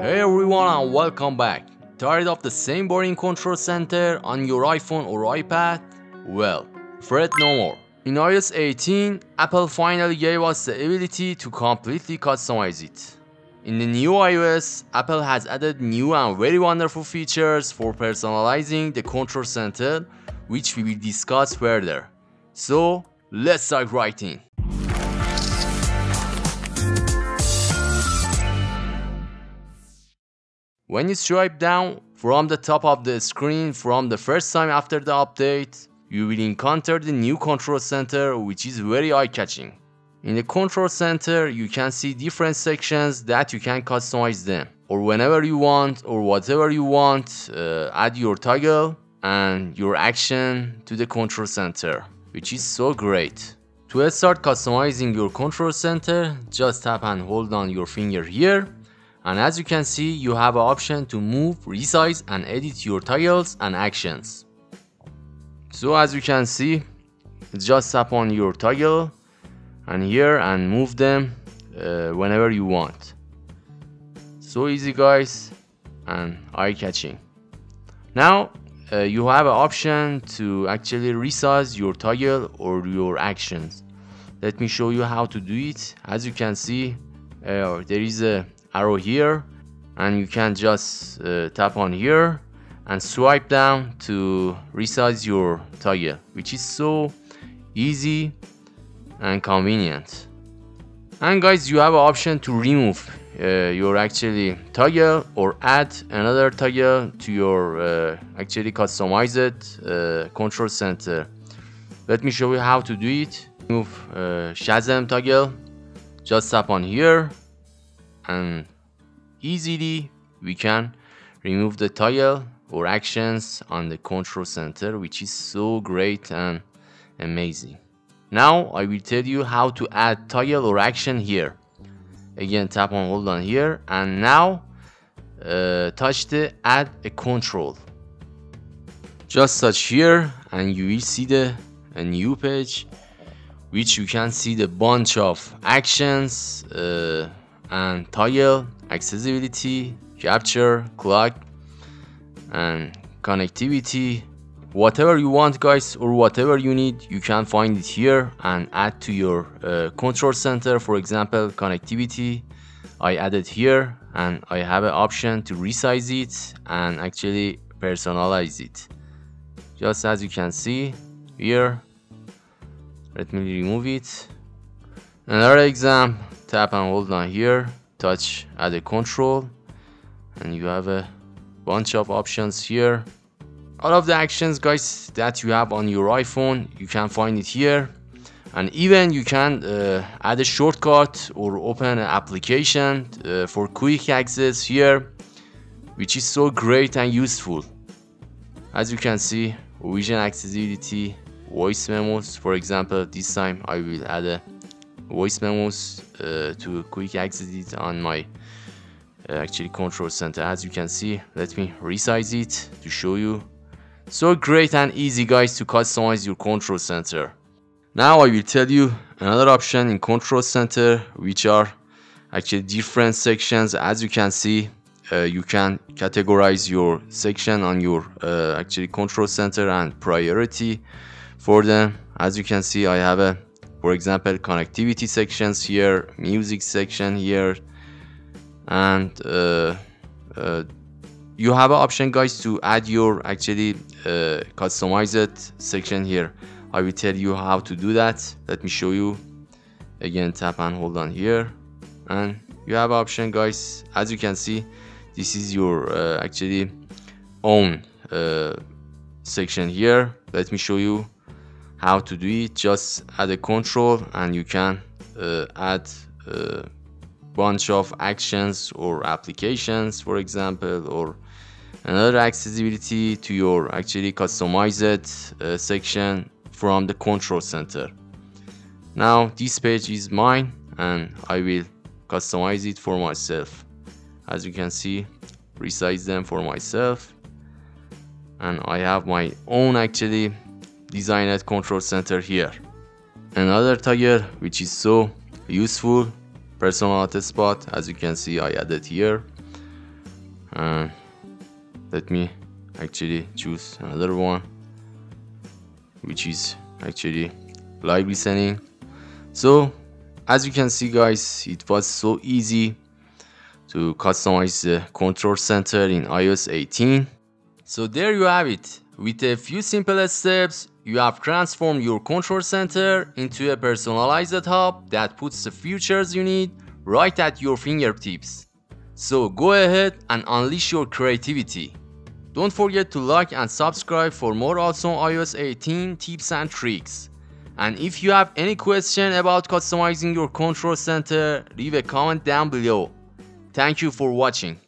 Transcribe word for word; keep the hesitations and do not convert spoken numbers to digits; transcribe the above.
Hey everyone and welcome back. Tired of the same boring control center on your iPhone or iPad? Well, fret no more. In i O S eighteen, Apple finally gave us the ability to completely customize it. In the new iOS, Apple has added new and very wonderful features for personalizing the control center, which we will discuss further. So, let's dive right in. When you swipe down from the top of the screen from the first time after the update, you will encounter the new control center, which is very eye-catching. In the control center, you can see different sections that you can customize them, or whenever you want or whatever you want, uh, add your toggle and your action to the control center, which is so great. To start customizing your control center, just tap and hold on your finger here. And as you can see, you have an option to move, resize and edit your toggles and actions. So as you can see, just tap on your toggle and here and move them uh, whenever you want. So easy guys and eye-catching. Now uh, you have an option to actually resize your toggle or your actions. Let me show you how to do it. As you can see, uh, there is a arrow here and you can just uh, tap on here and swipe down to resize your toggle, which is so easy and convenient. And guys, you have an option to remove uh, your actually toggle or add another toggle to your uh, actually customized uh, control center. Let me show you how to do it. Remove uh, Shazam toggle, just tap on here and easily we can remove the toggle or actions on the control center, which is so great and amazing. Now I will tell you how to add toggle or action here. Again, tap on hold on here and now uh, touch the add a control. Just touch here and you will see the a new page, which you can see the bunch of actions uh, and toggle, accessibility, capture, clock and connectivity. Whatever you want guys or whatever you need, you can find it here and add to your uh, control center. For example, connectivity I added here and I have an option to resize it and actually personalize it, just as you can see here. Let me remove it. Another example, tap and hold on here, touch add a control and you have a bunch of options here. All of the actions guys that you have on your iPhone, you can find it here. And even you can uh, add a shortcut or open an application uh, for quick access here, which is so great and useful. As you can see, vision accessibility, voice memos. For example, this time I will add a voice memos uh, to quick access it on my uh, actually control center. As you can see, let me resize it to show you. So great and easy guys to customize your control center. Now I will tell you another option in control center, which are actually different sections. As you can see, uh, you can categorize your section on your uh, actually control center and priority for them. As you can see, I have a for example connectivity sections here, music section here, and uh, uh, you have an option guys to add your actually uh, customized section here. I will tell you how to do that. Let me show you. Again, tap and hold on here and you have an option guys. As you can see, this is your uh, actually own uh, section here. Let me show you how to do it. Just add a control and you can uh, add a bunch of actions or applications, for example, or another accessibility to your actually customized uh, section from the control center. Now this page is mine and I will customize it for myself. As you can see, resize them for myself and I have my own actually designed control center here. Another toggle which is so useful, personal hotspot. As you can see, I added here And let me actually choose another one, which is actually live listening. So as you can see guys, it was so easy to customize the control center in i O S eighteen. So there you have it. With a few simple steps, you have transformed your control center into a personalized hub that puts the features you need right at your fingertips. So go ahead and unleash your creativity. Don't forget to like and subscribe for more awesome i O S eighteen tips and tricks. And if you have any question about customizing your control center, leave a comment down below. Thank you for watching.